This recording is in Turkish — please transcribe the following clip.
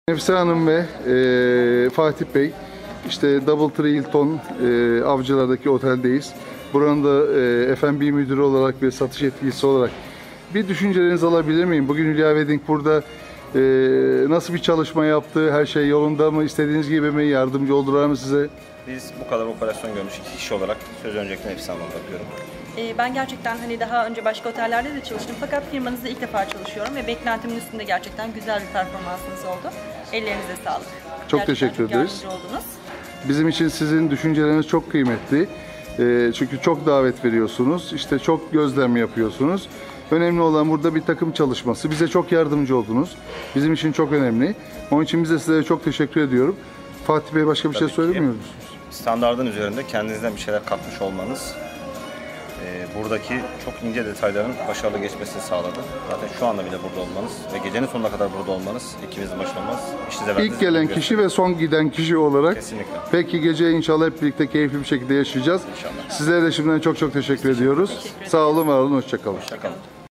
Nefise Hanım ve Fatih Bey, işte DoubleTree Hilton Avcılar'daki oteldeyiz. Buranın da F&B müdürü olarak ve satış yetkilisi olarak bir düşüncelerinizi alabilir miyim? Bugün Hülya Wedding burada nasıl bir çalışma yaptı? Her şey yolunda mı? İstediğiniz gibi mi? Yardımcı oldular mı size? Biz bu kadar operasyon görmüş iki kişi olarak söz öncelikle Nefise Hanım'a bakıyorum. Ben gerçekten daha önce başka otellerde de çalıştım fakat firmanızda ilk defa çalışıyorum ve beklentimin üstünde gerçekten güzel bir performansınız oldu. Ellerinize sağlık. Çok teşekkür ederiz. Yardımcı oldunuz. Bizim için sizin düşünceleriniz çok kıymetli. Çünkü çok davet veriyorsunuz, işte çok gözlem yapıyorsunuz. Önemli olan burada bir takım çalışması. Bize çok yardımcı oldunuz. Bizim için çok önemli. Onun için biz de size çok teşekkür ediyorum. Fatih Bey, başka bir şey söylemiyor musunuz? Standardın üzerinde kendinizden bir şeyler katmış olmanız buradaki çok ince detayların başarılı geçmesini sağladı. Zaten şu anda bile burada olmanız ve gecenin sonuna kadar burada olmanız, ikimizin başında olmanız, işinize verdiğiniz İlk gelen kişi ve son giden kişi olarak kesinlikle. Peki gece inşallah hep birlikte keyifli bir şekilde yaşayacağız. İnşallah. Sizlere de şimdiden çok teşekkür ediyoruz. Sağ olun, var olun, hoşça kalın. Hoşça kalın.